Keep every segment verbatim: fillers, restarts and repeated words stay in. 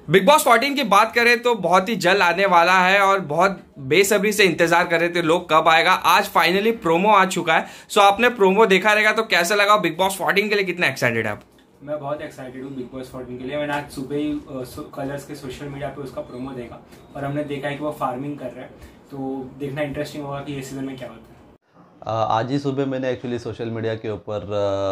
Big boss चौदह की बात करें तो बहुत ही जल्द आने वाला है और बहुत बेसब्री से इंतजार कर रहे थे लोग कब आएगा। आज फाइनली प्रोमो आ चुका है। सो आपने प्रोमो देखा रहेगा तो कैसा लगा? बिग बॉस चौदह के लिए कितना एक्साइटेड है आप? मैं बहुत एक्साइटेड हूँ बिग बॉस चौदह के लिए। मैंने आज सुबह ही कलर्स के सोशल मीडिया पे उसका प्रोमो देखा और हमने देखा है कि वो फार्मिंग कर रहे हैं, तो देखना इंटरेस्टिंग होगा कि ये सीजन में क्या होता है। आज ही सुबह मैंने एक्चुअली सोशल मीडिया के ऊपर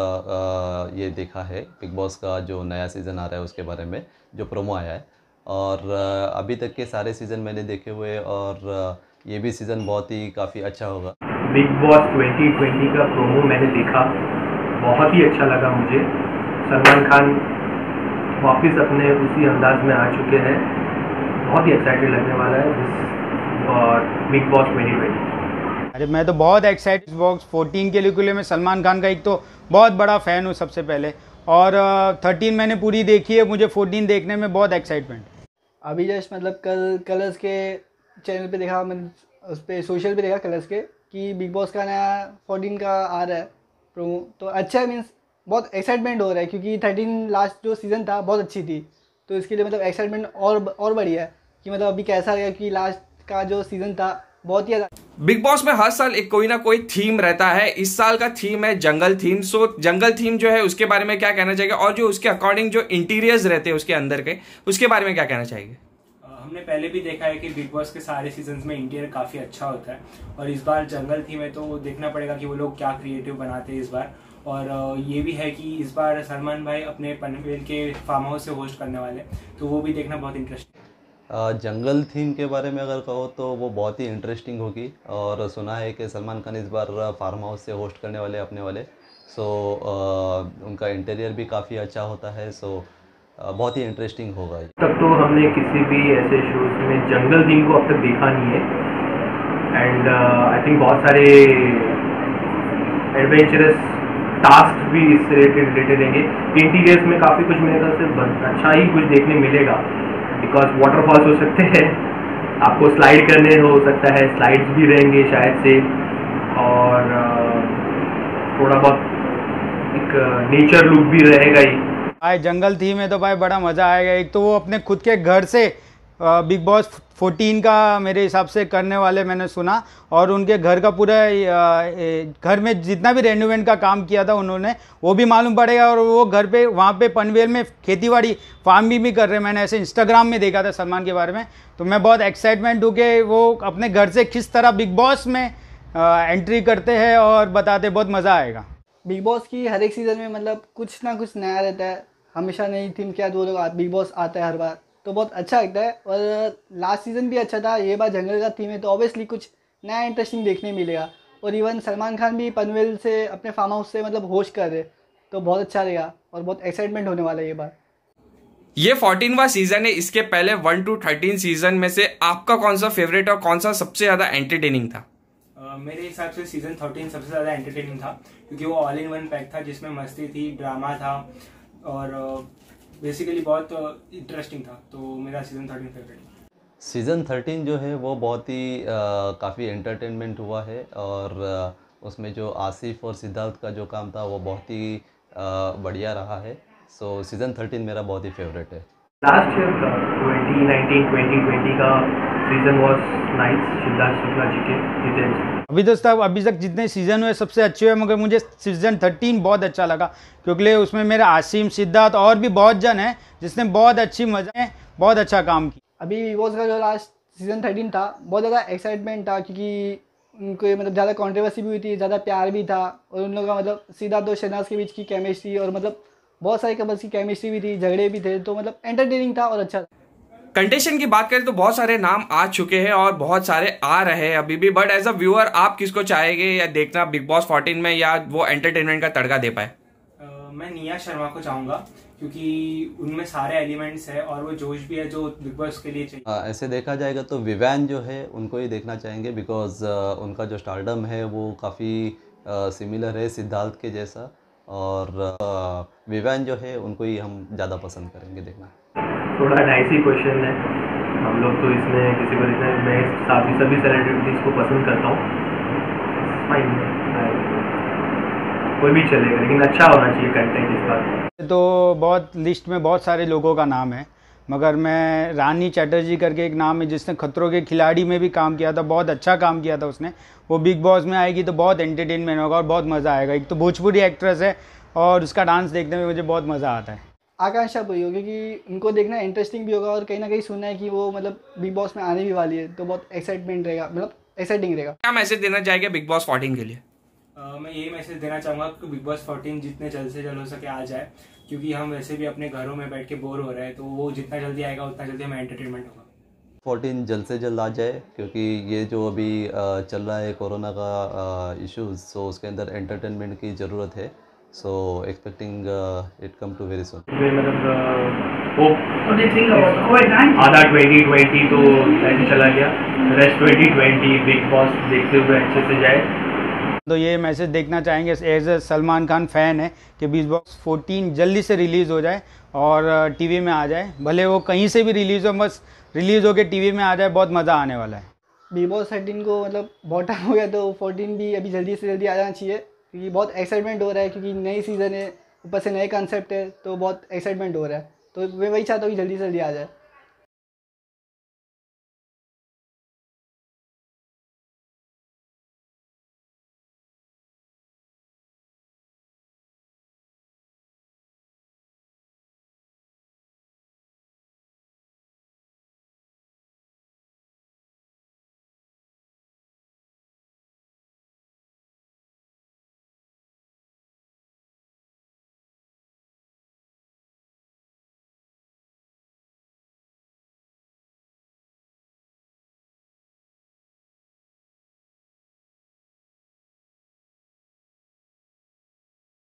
ये देखा है बिग बॉस का जो नया सीज़न आ रहा है उसके बारे में जो प्रोमो आया है, और अभी तक के सारे सीज़न मैंने देखे हुए और ये भी सीज़न बहुत ही काफ़ी अच्छा होगा। बिग बॉस ट्वेंटी ट्वेंटी का प्रोमो मैंने देखा, बहुत ही अच्छा लगा मुझे। सलमान खान वापस अपने उसी अंदाज में आ चुके हैं, बहुत ही एक्साइटेड लगने वाला है और बिग बॉस ट्वेंटी ट्वेंटी। अरे मैं तो बहुत एक्साइटेड बॉक्स चौदह के लिए मैं सलमान खान का एक तो बहुत बड़ा फ़ैन हूँ सबसे पहले, और तेरह मैंने पूरी देखी है। मुझे चौदह देखने में बहुत एक्साइटमेंट। अभी जस्ट मतलब कल कलर्स के चैनल पे देखा, मैंने उस पर सोशल पे देखा कलर्स के कि बिग बॉस का नया चौदह का आ रहा है प्रोमो, तो अच्छा मीन्स बहुत एक्साइटमेंट हो रहा है क्योंकि तेरह लास्ट जो सीज़न था बहुत अच्छी थी, तो इसके लिए मतलब एक्साइटमेंट और और बढ़िया है कि मतलब अभी कैसा रहेगा कि लास्ट का जो सीज़न था बहुत ही। बिग बॉस में हर साल एक कोई ना कोई थीम रहता है। इस साल का थीम है जंगल थीम। सो जंगल थीम जो है उसके बारे में क्या कहना चाहिए, और जो उसके अकॉर्डिंग जो इंटीरियर्स रहते हैं उसके अंदर के, उसके बारे में क्या कहना चाहिए? हमने पहले भी देखा है कि बिग बॉस के सारे सीजन्स में इंटीरियर काफ़ी अच्छा होता है, और इस बार जंगल थीम है तो देखना पड़ेगा कि वो लोग क्या क्रिएटिव बनाते हैं इस बार। और ये भी है कि इस बार सलमान भाई अपने पनवेल के फार्म हाउस से होस्ट करने वाले, तो वो भी देखना बहुत इंटरेस्टिंग। जंगल थीम के बारे में अगर कहो तो वो बहुत ही इंटरेस्टिंग होगी, और सुना है कि सलमान खान इस बार फार्म हाउस से होस्ट करने वाले अपने वाले, सो आ, उनका इंटीरियर भी काफ़ी अच्छा होता है, सो आ, बहुत ही इंटरेस्टिंग होगा। तब तो हमने किसी भी ऐसे शोज में जंगल थीम को अब तक देखा नहीं है, एंड आई थिंक बहुत सारे एडवेंचरस टास्क भी इससे रिलेटेड रहेंगे। इंटीरियर्स में काफ़ी कुछ मेरे ख्याल से अच्छा ही कुछ देखने मिलेगा, बिकॉज वाटरफॉल्स हो सकते हैं, आपको स्लाइड करने हो सकता है, स्लाइड्स भी रहेंगे शायद से, और थोड़ा बहुत एक नेचर लुक भी रहेगा ही। भाई जंगल थीम है तो भाई बड़ा मज़ा आएगा। एक तो वो अपने खुद के घर से बिग बॉस चौदह का मेरे हिसाब से करने वाले मैंने सुना, और उनके घर का पूरा घर में जितना भी रेनोवेट का काम किया था उन्होंने वो भी मालूम पड़ेगा, और वो घर पे वहाँ पे पनवेल में खेतीबाड़ी फार्म भी, भी कर रहे हैं। मैंने ऐसे इंस्टाग्राम में देखा था सलमान के बारे में, तो मैं बहुत एक्साइटमेंट हूँ कि वो अपने घर से किस तरह बिग बॉस में एंट्री करते हैं और बताते, बहुत मज़ा आएगा। बिग बॉस की हर एक सीज़न में मतलब कुछ ना कुछ नया रहता है, हमेशा नई थीम के साथ वो लोग बिग बॉस आता है हर बार, तो बहुत अच्छा लगता है। और लास्ट सीज़न भी अच्छा था, ये बार जंगल का थीम है तो ऑब्वियसली कुछ नया इंटरेस्टिंग देखने मिलेगा। और इवन सलमान खान भी पनवेल से अपने फार्म हाउस से मतलब होस्ट कर रहे, तो बहुत अच्छा रहेगा और बहुत एक्साइटमेंट होने वाला है ये बार। ये चौदहवां सीजन है। इसके पहले वन टू थर्टीन सीजन में से आपका कौन सा फेवरेट और कौन सा सबसे ज्यादा एंटरटेनिंग था? Uh, मेरे हिसाब से सीजन थर्टीन सबसे ज्यादा एंटरटेनिंग था, क्योंकि वो ऑल इन वन पैक था जिसमें मस्ती थी, ड्रामा था, और बेसिकली uh, बहुत इंटरेस्टिंग uh, था, तो मेरा season thirteen favourite. Season thirteen जो है वो बहुत ही काफ़ी एंटरटेनमेंट हुआ है, और आ, उसमें जो आसिफ और सिद्धार्थ का जो काम था वो बहुत ही आ, बढ़िया रहा है। सो सीज़न थर्टीन मेरा बहुत ही फेवरेट है। लास्ट ईयर का ट्वेंटी नाइनटीन ट्वेंटी ट्वेंटी का season was nice, Siddharth Shukla ji के जितेंद्र। अभी दोस्तों अभी तक जितने सीज़न हुए सबसे अच्छे हुए, मगर मुझे सीज़न थर्टीन बहुत अच्छा लगा क्योंकि उसमें मेरा आसिम, सिद्धार्थ और भी बहुत जन हैं जिसने बहुत अच्छी मजा है, बहुत अच्छा काम किया। अभी बिग बॉस का जो लास्ट सीज़न थर्टीन था बहुत ज़्यादा एक्साइटमेंट था, क्योंकि उनको मतलब ज़्यादा कंट्रोवर्सी भी हुई थी, ज़्यादा प्यार भी था, और उन लोगों का मतलब सिद्धार्थ और शहनाज के बीच की केमिस्ट्री, और मतलब बहुत सारी कपल्स की केमिस्ट्री भी थी, झगड़े भी थे, तो मतलब एंटरटेनिंग था और अच्छा था। कंटेस्टेंट की बात करें तो बहुत सारे नाम आ चुके हैं और बहुत सारे आ रहे हैं अभी भी, बट एज अ व्यूअर आप किसको चाहेंगे या देखना बिग बॉस चौदह में, या वो एंटरटेनमेंट का तड़का दे पाए? uh, मैं निया शर्मा को चाहूंगा, क्योंकि उनमें सारे एलिमेंट्स है और वो जोश भी है जो बिग बॉस के लिए चाहिए। आ, ऐसे देखा जाएगा तो विवान जो है उनको ही देखना चाहेंगे, बिकॉज उनका जो स्टारडम है वो काफ़ी सिमिलर है सिद्धार्थ के जैसा, और विवान जो है उनको ही हम ज़्यादा पसंद करेंगे देखना। थोड़ा डाइसी क्वेश्चन है, हम लोग तो इसमें किसी को देखना, मैं सभी सभी सेलिब्रिटीज़ को पसंद करता हूँ, फाइन कोई भी चलेगा, लेकिन अच्छा होना चाहिए कंटेंट इस बार। तो बहुत लिस्ट में बहुत सारे लोगों का नाम है, मगर मैं रानी चैटर्जी करके एक नाम है जिसने खतरों के खिलाड़ी में भी काम किया था, बहुत अच्छा काम किया था उसने, वो बिग बॉस में आएगी तो बहुत एंटरटेनमेंट होगा और बहुत मज़ा आएगा। एक तो भोजपुरी एक्ट्रेस है और उसका डांस देखने में मुझे बहुत मज़ा आता है। आकांक्षा पूरी होगी क्योंकि उनको देखना इंटरेस्टिंग भी होगा और कहीं ना कहीं सुनना है कि वो मतलब बिग बॉस में आने भी वाली है, तो बहुत एक्साइटमेंट रहेगा, मतलब एक्साइटिंग रहेगा। क्या मैसेज देना चाहेंगे बिग बॉस फोर्टीन के लिए? Uh, मैं ये मैसेज देना चाहूँगा कि बिग बॉस फोर्टीन जितने जल्द से जल्द हो सके आ जाए, क्योंकि हम वैसे भी अपने घरों में बैठ के बोर हो रहे हैं, तो वो जितना जल्दी आएगा उतना जल्दी हमें एंटरटेनमेंट होगा। फोर्टीन जल्द से जल्द आ जाए, क्योंकि ये जो अभी अ, चल रहा है कोरोना का इश्यूज, सो उसके अंदर एंटरटेनमेंट की ज़रूरत है। So expecting it come to very soon. मतलब होप आधा ट्वेंटी ट्वेंटी तो ऐसे चला गया, rest twenty twenty big boss देखते हुए अच्छे से जाए। तो ये मैसेज देखना चाहेंगे as a Salman Khan fan है कि बिग बॉस फोर्टीन जल्दी से रिलीज़ हो जाए और टीवी में आ जाए, भले वो कहीं से भी रिलीज़ हो, बस रिलीज़ होकर टीवी में आ जाए, बहुत मज़ा आने वाला है। बिग बॉस थर्टीन को मतलब बहुत टाइम हो गया, तो फोर्टीन भी अभी जल्दी से जल्दी आ जाना चाहिए क्योंकि बहुत एक्साइटमेंट हो रहा है, क्योंकि नई सीज़न है, ऊपर से नए कॉन्सेप्ट है, तो बहुत एक्साइटमेंट हो रहा है। तो मैं वही चाहता हूँ कि जल्दी से जल्दी आ जाए।